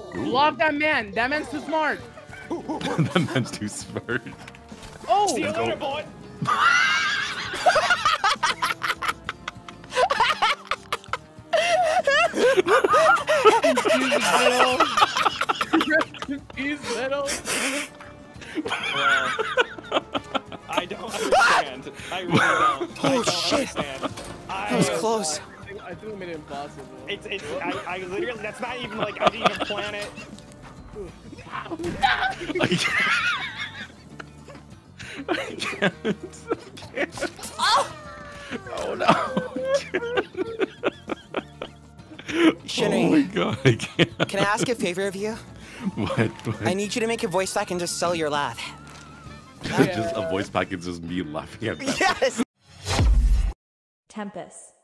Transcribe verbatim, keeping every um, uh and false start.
Block that man. That man's too smart. That man's too smart. Oh! See you later, boy. He's little. Well, I don't understand. I really don't. Oh I don't shit! understand. I, That was close. I think, I think we made it impossible. It's, it's, I, I literally, that's not even like, I didn't even plan it. I can't. I can't. I can't. Oh! Oh no. Shinri, Oh my god, I can't. can I ask a favor of you? What? what? I need you to make a voice pack and just sell your laugh. Just a voice pack is just me laughing at that. Yes! Tempest.